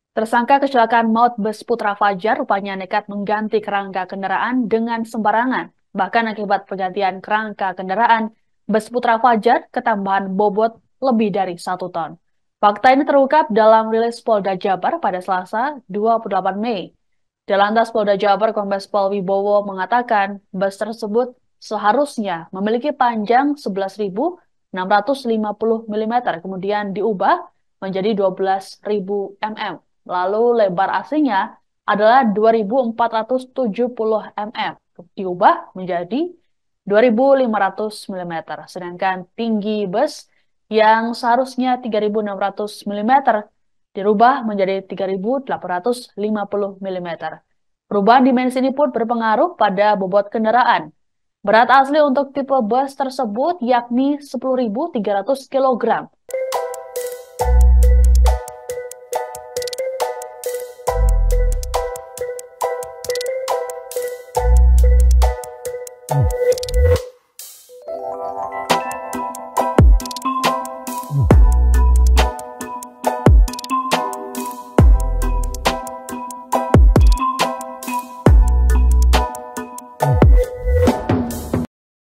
Tersangka kecelakaan maut bus Putra Fajar rupanya nekat mengganti kerangka kendaraan dengan sembarangan. Bahkan akibat pergantian kerangka kendaraan, bus Putra Fajar ketambahan bobot lebih dari 1 ton. Fakta ini terungkap dalam rilis Polda Jabar pada Selasa 28 Mei. Dirlantas Polda Jabar Kombes Pol Wibowo mengatakan bus tersebut seharusnya memiliki panjang 11.650 mm, kemudian diubah menjadi 12.000 mm. Lalu lebar aslinya adalah 2.470 mm, diubah menjadi 2.500 mm. Sedangkan tinggi bus yang seharusnya 3.600 mm dirubah menjadi 3.850 mm. Perubahan dimensi ini pun berpengaruh pada bobot kendaraan. Berat asli untuk tipe bus tersebut yakni 10.300 kg.